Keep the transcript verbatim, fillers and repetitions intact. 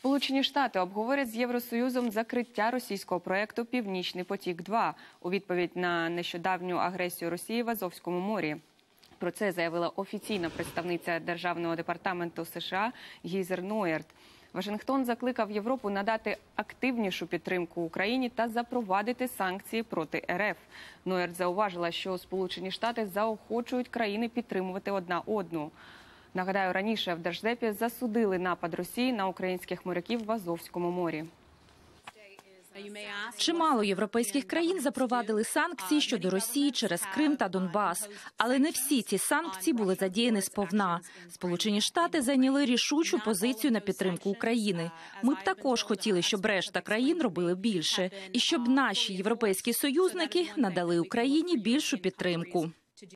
Сполучені Штати обговорять з Євросоюзом закриття російського проєкту «Північний потік-два» у відповідь на нещодавню агресію Росії в Азовському морі. Про це заявила офіційна представниця Державного департаменту США Гізер Нойерт. Вашингтон закликав Європу надати активнішу підтримку Україні та запровадити санкції проти РФ. Нойерт зауважила, що Сполучені Штати заохочують країни підтримувати одна одну. Нагадаю, раніше в Держдепі засудили напад Росії на українських моряків в Азовському морі. Чимало європейських країн запровадили санкції щодо Росії через Крим та Донбас. Але не всі ці санкції були задіяні сповна. Сполучені Штати зайняли рішучу позицію на підтримку України. Ми б також хотіли, щоб решта країн робили більше. І щоб наші європейські союзники надали Україні більшу підтримку.